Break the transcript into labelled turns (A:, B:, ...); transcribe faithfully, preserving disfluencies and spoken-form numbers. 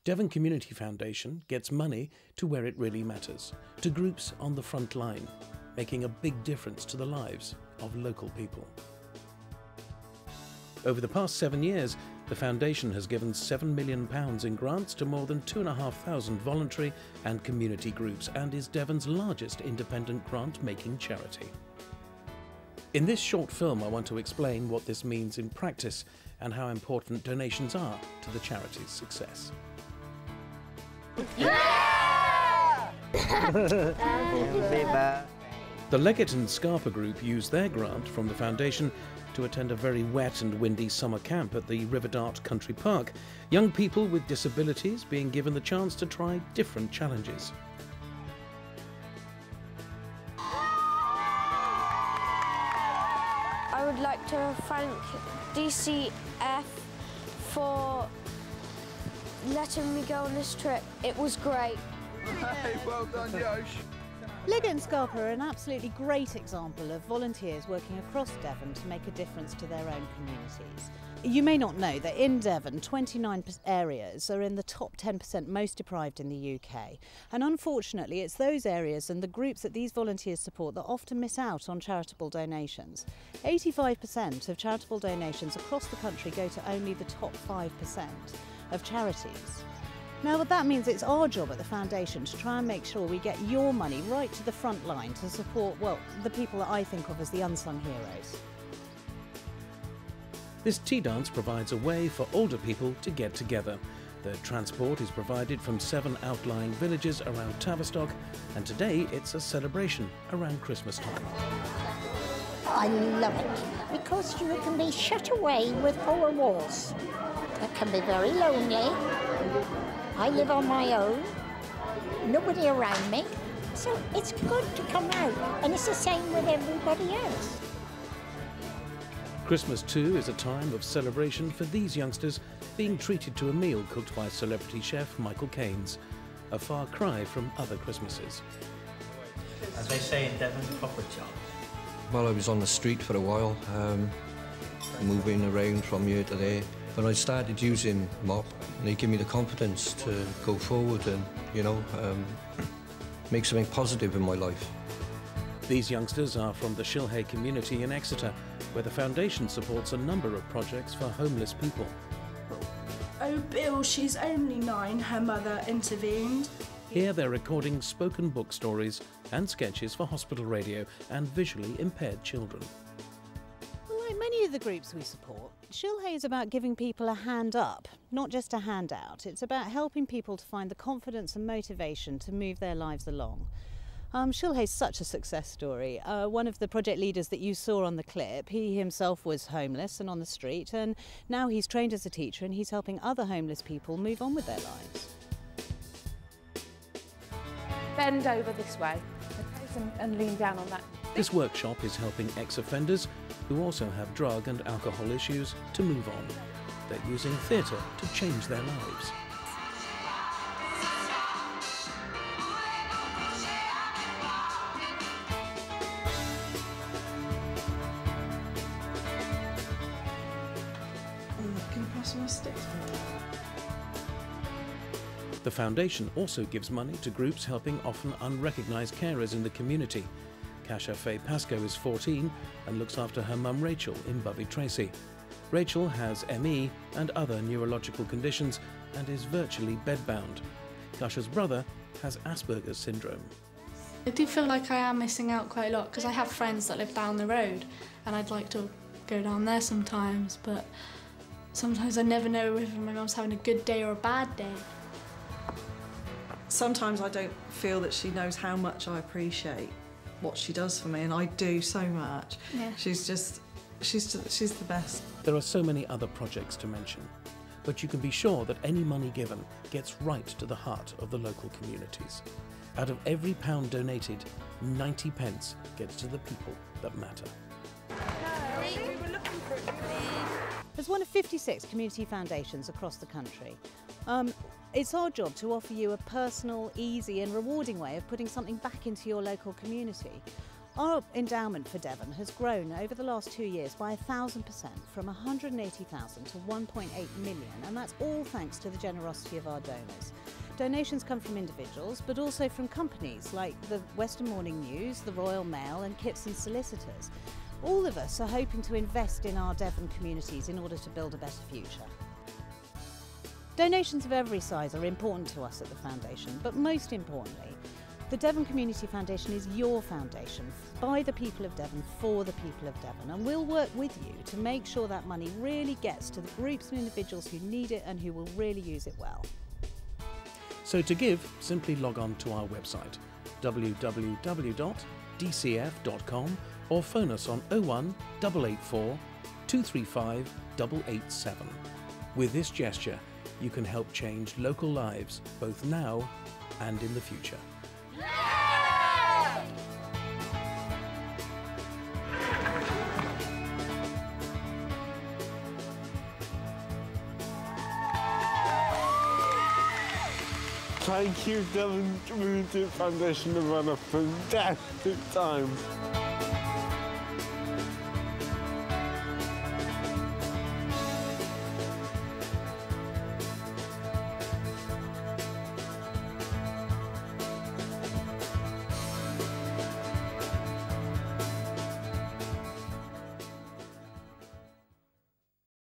A: Devon Community Foundation gets money to where it really matters, to groups on the front line, making a big difference to the lives of local people. Over the past seven years, the Foundation has given seven million pounds in grants to more than two thousand five hundred voluntary and community groups and is Devon's largest independent grant-making charity. In this short film, I want to explain what this means in practice and how important donations are to the charity's success. The Leggett and Scarpa Group used their grant from the Foundation to attend a very wet and windy summer camp at the Riverdart Country Park, young people with disabilities being given the chance to try different challenges.
B: I would like to thank D C F for letting me go on this trip. It was great.
C: Hey, well done, Yosh.
D: Leggett and Scarpa are an absolutely great example of volunteers working across Devon to make a difference to their own communities. You may not know that in Devon, twenty-nine areas are in the top ten percent most deprived in the U K. And unfortunately, it's those areas and the groups that these volunteers support that often miss out on charitable donations. eighty-five percent of charitable donations across the country go to only the top five percent of charities. Now, what that means, it's our job at the Foundation to try and make sure we get your money right to the front line to support, well, the people that I think of as the unsung heroes.
A: This tea dance provides a way for older people to get together. The transport is provided from seven outlying villages around Tavistock, and today it's a celebration around Christmas time.
E: I love it because you can be shut away with four walls. It can be very lonely. I live on my own, nobody around me, so it's good to come out, and it's the same with everybody else.
A: Christmas too is a time of celebration for these youngsters being treated to a meal cooked by celebrity chef Michael Caines, a far cry from other Christmases.
F: As they say in Devon, proper job.
G: Well, I was on the street for a while, um, moving around from here to there. When I started using Mop, they gave me the confidence to go forward and, you know, um, make something positive in my life.
A: These youngsters are from the Shilhay community in Exeter, where the Foundation supports a number of projects for homeless people.
H: Oh, Bill, she's only nine. Her mother intervened.
A: Here they're recording spoken book stories and sketches for hospital radio and visually impaired children.
D: Like many of the groups we support, Shilhay is about giving people a hand up, not just a hand out. It's about helping people to find the confidence and motivation to move their lives along. Um, Shilhay's such a success story. Uh, one of the project leaders that you saw on the clip, he himself was homeless and on the street, and now he's trained as a teacher and he's helping other homeless people move on with their lives.
I: Bend over this way, okay, and, and lean down on that.
A: This workshop is helping ex-offenders who also have drug and alcohol issues to move on. They're using theatre to change their lives.
H: Can you pass my stick?
A: The Foundation also gives money to groups helping often unrecognised carers in the community. Kasha Faye Pascoe is fourteen and looks after her mum Rachel in Bovey Tracy. Rachel has M E and other neurological conditions and is virtually bedbound. Kasha's brother has Asperger's syndrome.
J: I do feel like I am missing out quite a lot because I have friends that live down the road and I'd like to go down there sometimes, but sometimes I never know if my mum's having a good day or a bad day.
H: Sometimes I don't feel that she knows how much I appreciate what she does for me, and I do so much.
J: Yeah.
H: She's just, she's just, she's the best.
A: There are so many other projects to mention, but you can be sure that any money given gets right to the heart of the local communities. Out of every pound donated, ninety pence gets to the people that matter.
D: There's one of fifty-six community foundations across the country. Um, it's our job to offer you a personal, easy and rewarding way of putting something back into your local community. Our endowment for Devon has grown over the last two years by one thousand percent, from one hundred eighty thousand to one point eight million, and that's all thanks to the generosity of our donors. Donations come from individuals, but also from companies like the Western Morning News, the Royal Mail and Kitson Solicitors. All of us are hoping to invest in our Devon communities in order to build a better future. Donations of every size are important to us at the Foundation, but most importantly, the Devon Community Foundation is your foundation, by the people of Devon, for the people of Devon, and we'll work with you to make sure that money really gets to the groups and individuals who need it and who will really use it well.
A: So to give, simply log on to our website, w w w dot d c f dot com, or phone us on oh one, eight eight four, two three five, eight eight seven. With this gesture, you can help change local lives, both now and in the future.
K: Thank you, Devon Community Foundation, have had a fantastic time.